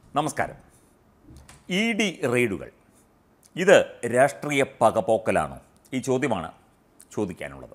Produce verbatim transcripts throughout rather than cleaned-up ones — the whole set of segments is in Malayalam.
നമസ്കാരം. ഇ ഡി റെയ്ഡുകൾ ഇത് രാഷ്ട്രീയ പകപോക്കലാണോ? ഈ ചോദ്യമാണ് ചോദിക്കാനുള്ളത്.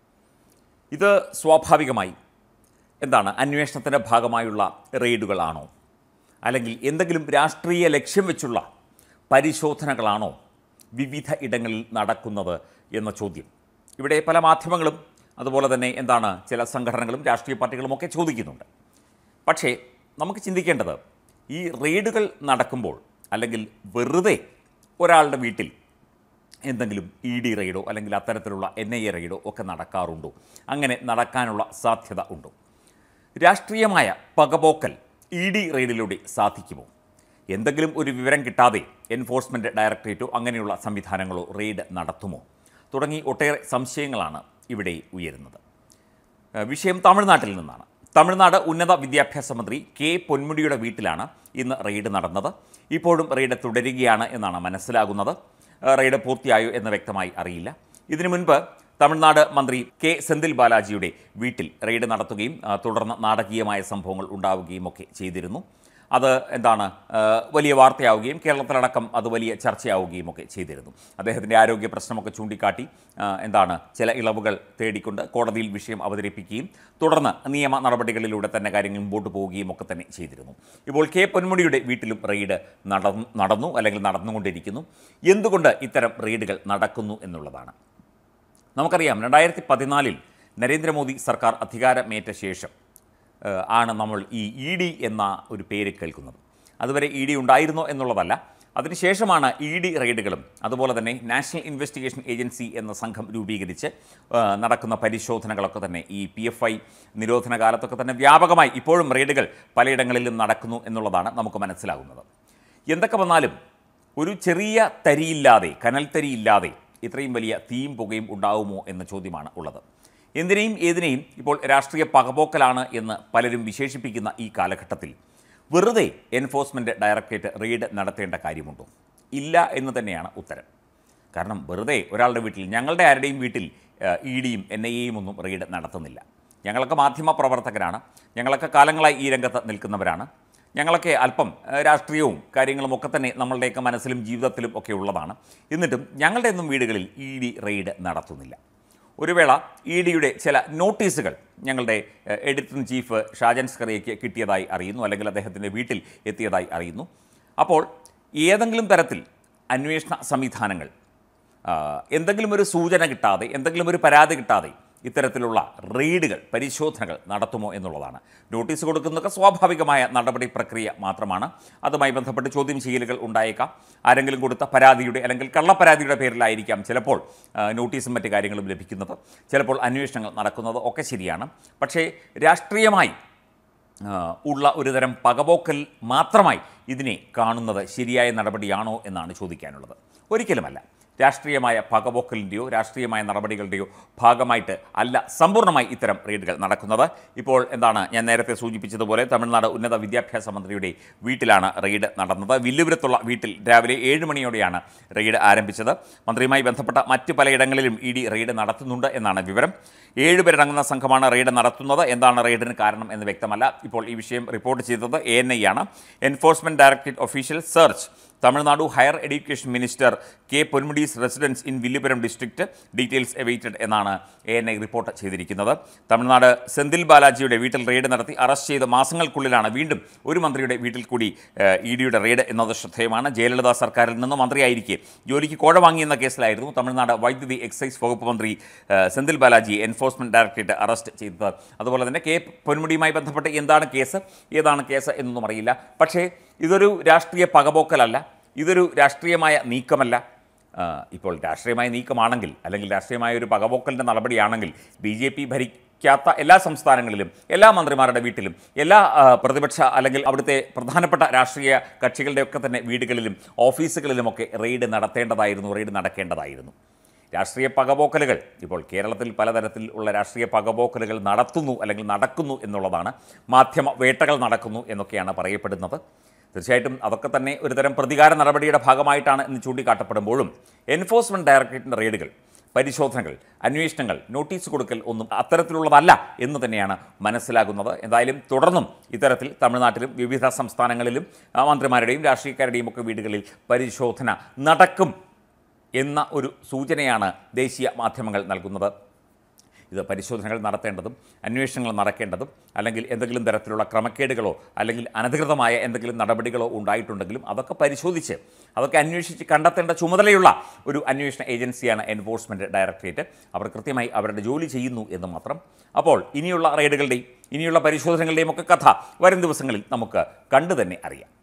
ഇത് സ്വാഭാവികമായി എന്താണ് അന്വേഷണത്തിൻ്റെ ഭാഗമായുള്ള റെയ്ഡുകളാണോ, അല്ലെങ്കിൽ എന്തെങ്കിലും രാഷ്ട്രീയ ലക്ഷ്യം വെച്ചുള്ള പരിശോധനകളാണോ വിവിധ ഇടങ്ങളിൽ നടക്കുന്നത് എന്ന ചോദ്യം ഇവിടെ പല മാധ്യമങ്ങളും അതുപോലെ തന്നെ എന്താണ് ചില സംഘടനകളും രാഷ്ട്രീയ പാർട്ടികളുമൊക്കെ ചോദിക്കുന്നുണ്ട്. പക്ഷേ നമുക്ക് ചിന്തിക്കേണ്ടത്, ഈ റെയ്ഡുകൾ നടക്കുമ്പോൾ അല്ലെങ്കിൽ വെറുതെ ഒരാളുടെ വീട്ടിൽ എന്തെങ്കിലും ഇ ഡി റെയ്ഡോ അല്ലെങ്കിൽ അത്തരത്തിലുള്ള എൻ ഐ എ റെയ്ഡോ ഒക്കെ നടക്കാറുണ്ടോ? അങ്ങനെ നടക്കാനുള്ള സാധ്യത ഉണ്ടോ? രാഷ്ട്രീയമായ പകപോക്കൽ ഇ ഡി റെയ്ഡിലൂടെ സാധിക്കുമോ? എന്തെങ്കിലും ഒരു വിവരം കിട്ടാതെ എൻഫോഴ്സ്മെൻറ്റ് ഡയറക്ടറേറ്റോ അങ്ങനെയുള്ള സംവിധാനങ്ങളോ റെയ്ഡ് നടത്തുമോ? തുടങ്ങി ഒട്ടേറെ സംശയങ്ങളാണ് ഇവിടെ ഉയരുന്നത്. വിഷയം തമിഴ്നാട്ടിൽ നിന്നാണ്. തമിഴ്നാട് ഉന്നത വിദ്യാഭ്യാസ മന്ത്രി കെ പൊന്മുടിയുടെ വീട്ടിലാണ് ഇന്ന് റെയ്ഡ് നടന്നത്. ഇപ്പോഴും റെയ്ഡ് തുടരുകയാണ് എന്നാണ് മനസ്സിലാകുന്നത്. റെയ്ഡ് പൂർത്തിയായോ എന്ന് വ്യക്തമായി അറിയില്ല. ഇതിനു മുൻപ് തമിഴ്നാട് മന്ത്രി കെ സെന്തിൽ ബാലാജിയുടെ വീട്ടിൽ റെയ്ഡ് നടത്തുകയും തുടർന്ന് നാടകീയമായ സംഭവങ്ങൾ ഉണ്ടാവുകയും ഒക്കെ ചെയ്തിരുന്നു. അത് എന്താണ് വലിയ വാർത്തയാവുകയും കേരളത്തിലടക്കം അത് വലിയ ചർച്ചയാവുകയും ഒക്കെ ചെയ്തിരുന്നു. അദ്ദേഹത്തിൻ്റെ ആരോഗ്യ പ്രശ്നമൊക്കെ ചൂണ്ടിക്കാട്ടി എന്താണ് ചില ഇളവുകൾ തേടിക്കൊണ്ട് കോടതിയിൽ വിഷയം അവതരിപ്പിക്കുകയും തുടർന്ന് നിയമ നടപടികളിലൂടെ തന്നെ കാര്യങ്ങൾ മുമ്പോട്ട് പോവുകയും ഒക്കെ തന്നെ ചെയ്തിരുന്നു. ഇപ്പോൾ കെ പൊന്മുടിയുടെ വീട്ടിലും റെയ്ഡ് നടന്നു നടന്നു അല്ലെങ്കിൽ നടന്നുകൊണ്ടിരിക്കുന്നു. എന്തുകൊണ്ട് ഇത്തരം റെയ്ഡുകൾ നടക്കുന്നു എന്നുള്ളതാണ്. നമുക്കറിയാം, രണ്ടായിരത്തി പതിനാലിൽ നരേന്ദ്രമോദി സർക്കാർ അധികാരമേറ്റ ശേഷം ആണ് നമ്മൾ ഈ ഇ ഡി എന്ന ഒരു പേര് കേൾക്കുന്നത്. അതുവരെ ഇ ഡി ഉണ്ടായിരുന്നോ എന്നുള്ളതല്ല. അതിനുശേഷമാണ് ഇ ഡി റെയ്ഡുകളും അതുപോലെ തന്നെ നാഷണൽ ഇൻവെസ്റ്റിഗേഷൻ ഏജൻസി എന്ന സംഘം രൂപീകരിച്ച് നടക്കുന്ന പരിശോധനകളൊക്കെ തന്നെ ഈ പി എഫ് ഐ നിരോധന കാലത്തൊക്കെ തന്നെ വ്യാപകമായി ഇപ്പോഴും റെയ്ഡുകൾ പലയിടങ്ങളിലും നടക്കുന്നു എന്നുള്ളതാണ് നമുക്ക് മനസ്സിലാകുന്നത്. എന്തൊക്കെ വന്നാലും ഒരു ചെറിയ തരിയില്ലാതെ, കനൽ തരിയില്ലാതെ ഇത്രയും വലിയ തീയും പുകയും ഉണ്ടാവുമോ എന്ന ചോദ്യമാണ് ഉള്ളത്. എന്തിനേയും ഏതിനേയും ഇപ്പോൾ രാഷ്ട്രീയ പകപോക്കലാണ് എന്ന് പലരും വിശേഷിപ്പിക്കുന്ന ഈ കാലഘട്ടത്തിൽ വെറുതെ എൻഫോഴ്സ്മെൻറ്റ് ഡയറക്ടറേറ്റ് റെയ്ഡ് നടത്തേണ്ട കാര്യമുണ്ടോ? ഇല്ല എന്ന് തന്നെയാണ് ഉത്തരം. കാരണം വെറുതെ ഒരാളുടെ വീട്ടിൽ, ഞങ്ങളുടെ ആരുടെയും വീട്ടിൽ ഇ ഡിയും എൻ ഐ എയും ഒന്നും റെയ്ഡ് നടത്തുന്നില്ല. ഞങ്ങളൊക്കെ മാധ്യമ പ്രവർത്തകരാണ്, ഞങ്ങളൊക്കെ കാലങ്ങളായി ഈ രംഗത്ത് നിൽക്കുന്നവരാണ്, ഞങ്ങളൊക്കെ അല്പം രാഷ്ട്രീയവും കാര്യങ്ങളും ഒക്കെ തന്നെ നമ്മളുടെയൊക്കെ മനസ്സിലും ജീവിതത്തിലും ഒക്കെ ഉള്ളതാണ്. എന്നിട്ടും ഞങ്ങളുടെ ഒന്നും വീടുകളിൽ ഇ ഡി റെയ്ഡ് നടത്തുന്നില്ല. ഒരു വേള ഇ ഡിയുടെ ചില നോട്ടീസുകൾ ഞങ്ങളുടെ എഡിറ്റർ ഇൻ ചീഫ് ഷാജൻ സ്കറിയയ്ക്ക് കിട്ടിയതായി അറിയുന്നു, അല്ലെങ്കിൽ അദ്ദേഹത്തിൻ്റെ വീട്ടിൽ എത്തിയതായി അറിയുന്നു. അപ്പോൾ ഏതെങ്കിലും തരത്തിൽ അന്വേഷണ സംവിധാനങ്ങൾ എന്തെങ്കിലും ഒരു സൂചന കിട്ടാതെ, എന്തെങ്കിലും ഒരു പരാതി കിട്ടാതെ ഇത്തരത്തിലുള്ള റെയ്ഡുകൾ, പരിശോധനകൾ നടത്തുമോ എന്നുള്ളതാണ്. നോട്ടീസ് കൊടുക്കുന്നതൊക്കെ സ്വാഭാവികമായ നടപടി പ്രക്രിയ മാത്രമാണ്. അതുമായി ബന്ധപ്പെട്ട് ചോദ്യം ചെയ്യലുകൾ ഉണ്ടായേക്കാം. ആരെങ്കിലും കൊടുത്ത പരാതിയുടെ അല്ലെങ്കിൽ കള്ളപ്പരാതിയുടെ പേരിലായിരിക്കാം ചിലപ്പോൾ നോട്ടീസും മറ്റു കാര്യങ്ങളും ലഭിക്കുന്നത്, ചിലപ്പോൾ അന്വേഷണങ്ങൾ നടക്കുന്നത് ഒക്കെ ശരിയാണ്. പക്ഷേ രാഷ്ട്രീയമായി ഉള്ള ഒരുതരം പകപോക്കൽ മാത്രമായി ഇതിനെ കാണുന്നത് ശരിയായ നടപടിയാണോ എന്നാണ് ചോദിക്കാനുള്ളത്. ഒരിക്കലുമല്ല. രാഷ്ട്രീയമായ പകപോക്കലിൻ്റെയോ രാഷ്ട്രീയമായ നടപടികളുടെയോ ഭാഗമായിട്ട് അല്ല സമ്പൂർണ്ണമായി ഇത്തരം റെയ്ഡുകൾ നടക്കുന്നത്. ഇപ്പോൾ എന്താണ് ഞാൻ നേരത്തെ സൂചിപ്പിച്ചതുപോലെ തമിഴ്നാട് ഉന്നത വിദ്യാഭ്യാസ മന്ത്രിയുടെ വീട്ടിലാണ് റെയ്ഡ് നടന്നത്. വില്ലുപുരത്തുള്ള വീട്ടിൽ രാവിലെ ഏഴ് മണിയോടെയാണ് റെയ്ഡ് ആരംഭിച്ചത്. മന്ത്രിയുമായി ബന്ധപ്പെട്ട മറ്റ് പലയിടങ്ങളിലും ഇ ഡി റെയ്ഡ് നടത്തുന്നുണ്ട് എന്നാണ് വിവരം. ഏഴുപേരടങ്ങുന്ന സംഘമാണ് റെയ്ഡ് നടത്തുന്നത്. എന്താണ് റെയ്ഡിന് കാരണം എന്ന് വ്യക്തമല്ല. ഇപ്പോൾ ഈ വിഷയം റിപ്പോർട്ട് ചെയ്തത് എ എൻ ഐ ആണ്. Enforcement directorate official search Tamil Nadu higher education minister K Ponmudi's residence in Villupuram district, details awaited എന്നാണ് എ എൻ ഐ റിപ്പോർട്ട് ചെയ്തിരിക്കുന്നത്. തമിഴ്നാട് സെന്തിൽ ബാലാജിയുടെ വീട്ടിൽ റെയ്ഡ് നടത്തി അറസ്റ്റ് ചെയ്ത മാസങ്ങൾക്കുള്ളിലാണ് വീണ്ടും ഒരു മന്ത്രിയുടെ വീട്ടിൽ കൂടി ഇ ഡിയുടെ റെയ്ഡ് എന്നത് ശ്രദ്ധേയമാണ്. ജയലളിത സർക്കാരിൽ നിന്ന് മന്ത്രിയായിരിക്കെ ജോലിക്ക് കോഴ വാങ്ങിയെന്ന കേസിലായിരുന്നു തമിഴ്നാട് വൈദ്യുതി എക്സൈസ് വകുപ്പ് മന്ത്രി Senthil Balaji enforcement directorate arrest ചെയ്തത്. അതുപോലെ തന്നെ കെ പൊന്മുടിയുമായി ബന്ധപ്പെട്ട് എന്താണ് കേസ്, ഏതാണ് കേസ് എന്നൊന്നും അറിയില്ല. പക്ഷേ ഇതൊരു രാഷ്ട്രീയ പകപോക്കലല്ല, ഇതൊരു രാഷ്ട്രീയമായ നീക്കമല്ല. ഇപ്പോൾ രാഷ്ട്രീയമായ നീക്കമാണെങ്കിൽ അല്ലെങ്കിൽ രാഷ്ട്രീയമായ ഒരു പകപോക്കലിൻ്റെ നടപടിയാണെങ്കിൽ ബി ജെ പി ഭരിക്കാത്ത എല്ലാ സംസ്ഥാനങ്ങളിലും എല്ലാ മന്ത്രിമാരുടെ വീട്ടിലും എല്ലാ പ്രതിപക്ഷ അല്ലെങ്കിൽ അവിടുത്തെ പ്രധാനപ്പെട്ട രാഷ്ട്രീയ കക്ഷികളുടെയൊക്കെ തന്നെ വീടുകളിലും ഓഫീസുകളിലുമൊക്കെ റെയ്ഡ് നടത്തേണ്ടതായിരുന്നു, റെയ്ഡ് നടക്കേണ്ടതായിരുന്നു. രാഷ്ട്രീയ പകപോക്കലുകൾ ഇപ്പോൾ കേരളത്തിൽ പലതരത്തിൽ ഉള്ള രാഷ്ട്രീയ പകപോക്കലുകൾ നടത്തുന്നു അല്ലെങ്കിൽ നടക്കുന്നു എന്നുള്ളതാണ്. മാധ്യമ വേട്ടകൾ നടക്കുന്നു എന്നൊക്കെയാണ് പറയപ്പെടുന്നത്. തീർച്ചയായിട്ടും അതൊക്കെ തന്നെ ഒരുതരം പ്രതികാര നടപടിയുടെ ഭാഗമായിട്ടാണ് എന്ന് ചൂണ്ടിക്കാട്ടപ്പെടുമ്പോഴും എൻഫോഴ്സ്മെൻറ്റ് ഡയറക്ടറേറ്റിൻ്റെ റെയ്ഡുകൾ പരിശോധനകൾ, അന്വേഷണങ്ങൾ, നോട്ടീസ് കൊടുക്കൽ ഒന്നും അത്തരത്തിലുള്ളതല്ല എന്ന് തന്നെയാണ് മനസ്സിലാകുന്നത്. എന്തായാലും തുടർന്നും ഇത്തരത്തിൽ തമിഴ്നാട്ടിലും വിവിധ സംസ്ഥാനങ്ങളിലും മന്ത്രിമാരുടെയും രാഷ്ട്രീയക്കാരുടെയും ഒക്കെ വീടുകളിൽ പരിശോധന നടക്കും എന്ന ഒരു സൂചനയാണ് ദേശീയ മാധ്യമങ്ങൾ നൽകുന്നത്. ഇത് പരിശോധനകൾ നടത്തേണ്ടതും അന്വേഷണങ്ങൾ നടക്കേണ്ടതും അല്ലെങ്കിൽ എന്തെങ്കിലും തരത്തിലുള്ള ക്രമക്കേടുകളോ അല്ലെങ്കിൽ അനധികൃതമായ എന്തെങ്കിലും നടപടികളോ ഉണ്ടായിട്ടുണ്ടെങ്കിലും അതൊക്കെ പരിശോധിച്ച് അതൊക്കെ അന്വേഷിച്ച് കണ്ടെത്തേണ്ട ചുമതലയുള്ള ഒരു അന്വേഷണ ഏജൻസിയാണ് എൻഫോഴ്സ്മെൻറ്റ് ഡയറക്ടറേറ്റ്. അവർ കൃത്യമായി അവരുടെ ജോലി ചെയ്യുന്നു എന്ന് മാത്രം. അപ്പോൾ ഇനിയുള്ള റെയ്ഡുകളുടെയും ഇനിയുള്ള പരിശോധനകളുടെയും ഒക്കെ കഥ വരും ദിവസങ്ങളിൽ നമുക്ക് കണ്ടു തന്നെ അറിയാം.